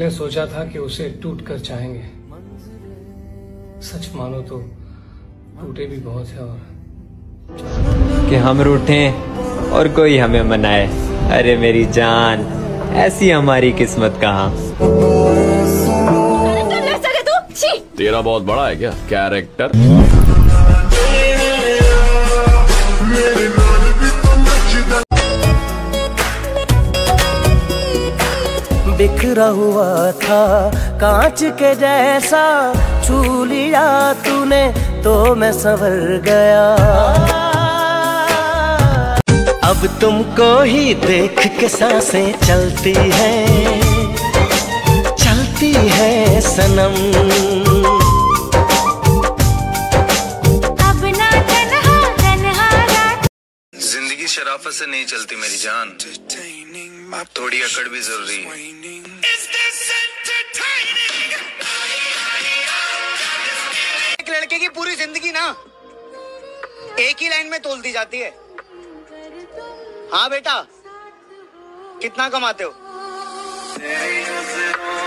हमने सोचा था कि उसे टूट कर चाहेंगे, सच मानो तो टूटे भी बहुत है। और कि हम रूठें और कोई हमें मनाए, अरे मेरी जान ऐसी हमारी किस्मत कहाँ। तेरा बहुत बड़ा है क्या कैरेक्टर? बिखरा हुआ था कांच के जैसा, छू लिया तूने तो मैं संवर गया। अब तुमको ही देख के सांसें चलती है सनम। अब ना तन्हा जिंदगी शराफत से नहीं चलती मेरी जान, थोड़ी अकड़ भी जरूरी है। एक लड़के की पूरी जिंदगी ना एक ही लाइन में तोल दी जाती है। हाँ बेटा, कितना कमाते हो?